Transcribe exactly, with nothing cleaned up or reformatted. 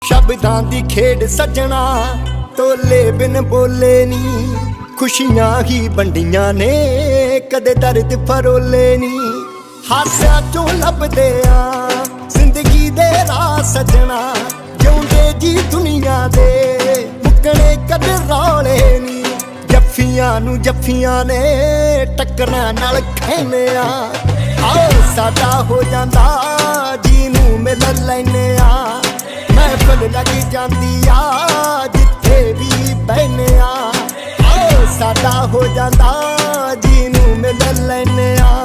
शब्दां दी खेड सजना तोले बिन बोले नी, खुशियां ही बंडियां ने कदे दर्द फरोले नी। हास्या चों लभदे आ जिंदगी दे राह सजना, जिउंदे जी दुनिया दे मुकने कदे रौले नी। जफ्फियां नू जफ्फियां ने टक्करां नाल खैने आ, आओ साडा हो जांदा जी नू मिल लैने आ। महफिल लग जांदी आ जिथे भी बहने आ, आओ साडा हो जांदा जी नू मिल लैने आ।